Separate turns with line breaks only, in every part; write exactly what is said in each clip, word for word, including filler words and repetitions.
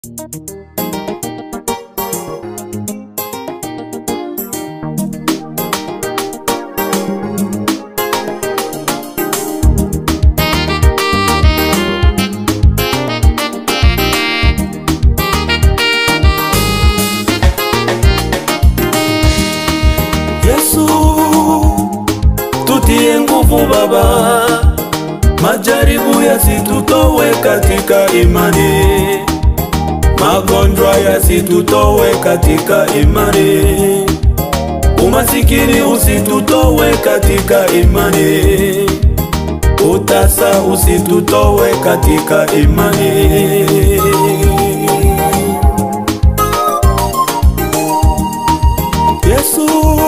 Yesu, tutie nguvu Baba, majaribu yasitutowe katika imani, magonjwa yasitutowe katika imani, umasikini usitutowe katika imani, utasa usitutowe katika imani. Yesu,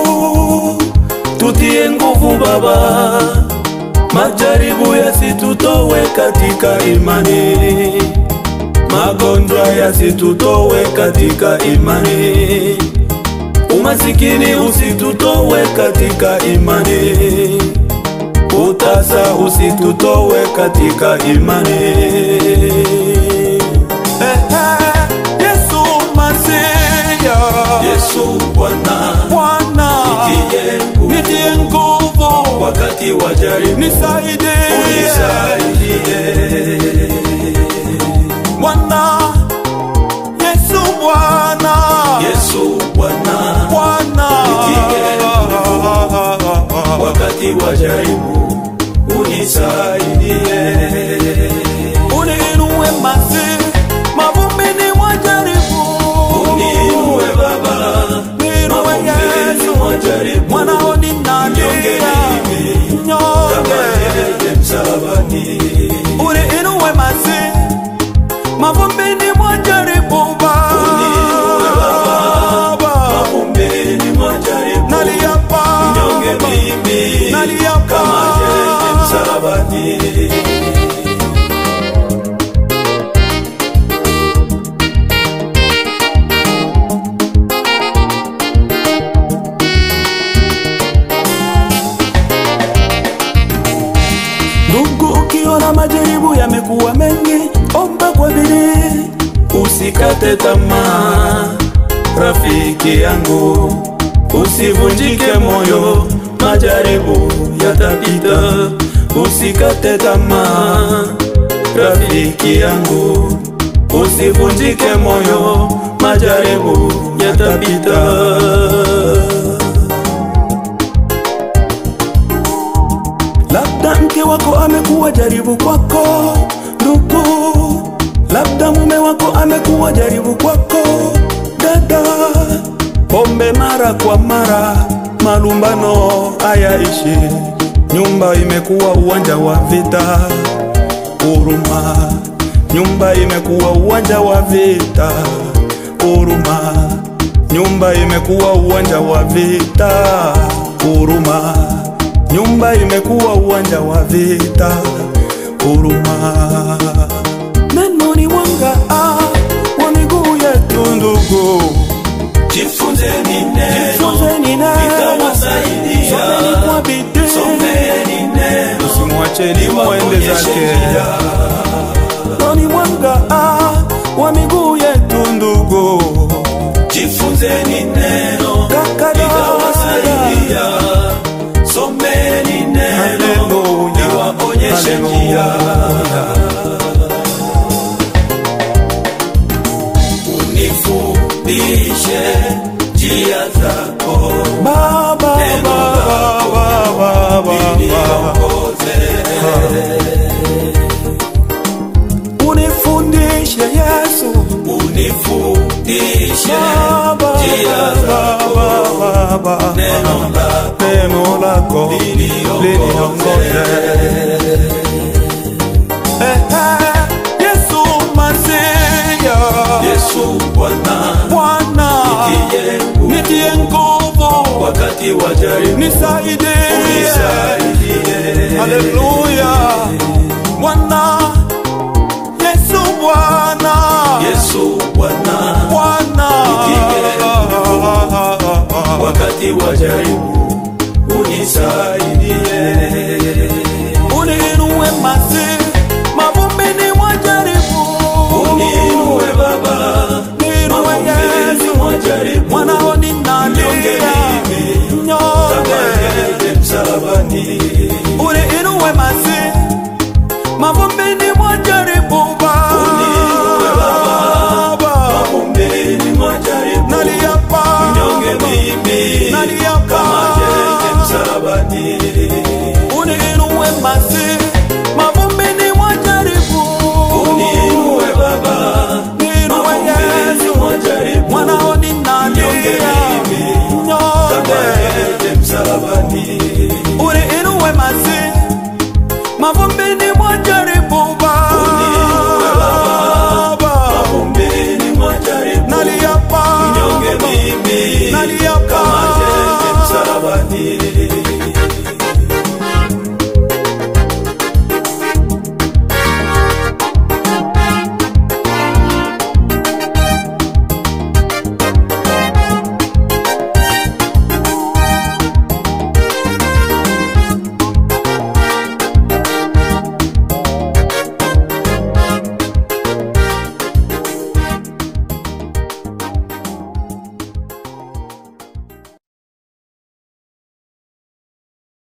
tutie nguvu Baba, majaribu yasitutowe katika imani, magonjwa yasitutowe katika imani, umasikini usitutowe katika imani, utasa usitutowe katika imani. Hey, hey, Yesu Masiya, Yesu Bwana, Bwana, nitie, nitie nguvu wakati wa jaribu, nisaidie, unisaidie Bwana, Yesu Bwana, Yesu Bwana, Bwana, nitie nguvu wakati wa jaribu, unisaidie, uniinue Masi, mavumbini mwa jaribu, uniinue Baba, niinue Yesu mwa jaribu, mwanao ni nani, nyonge mimi, nyonge msalabani, uniinue Masi, mavumbini mwa jaribu Baba, uniinue Baba, mavumbini mwa jaribu, naliapa, nyonge mimi, naliapa, kama msalabani. Ndugu, ukiona majaribu yamekuwa mengi, omba kwa bidii, usikate tamaa. Rafiki yangu, usivunjike moyo, majaribu yatapita, usikate tamaa. Rafiki yangu, usivunjike moyo, majaribu yatapita. Labda mke wako amekuwa jaribu kwako, ndugu, labda mume wako amekuwa jaribu kwako, dada. Pombe mara kwa mara, malumbano hayaishi, nyumba imekuwa uwanja wa vita. Huruma, nyumba imekuwa uwanja wa vita. Huruma, nyumba imekuwa uwanja wa vita. Huruma, nyumba imekuwa uwanja wa vita. Huruma, neno ni mwanga wa miguu yetu ndugu, jifunzeni neno, jifunzeni neno, litawasaidia. Someni kwa bidii, someni neno, usimwache limuende zake. Neno ni mwanga wa miguu yetu ndugu, jifunzeni neno, litawasaidia. Someni neno, liwaonyeshe njia. Unifundishe njia zako Baba, neno lako liniongoze. Unifundishe Yesu, unifundishe njia zako Baba, neno lako, neno lako liniongoze. Hey, hey, Yesu Masiya, Yesu Bwana, Bwana, nitie, nitie nguvu wakati wa jaribu, nisaidie, unisaidie. Haleluya, Bwana, Yesu Bwana, Yesu Bwana, Bwana, nitie nguvu wakati wa jaribu,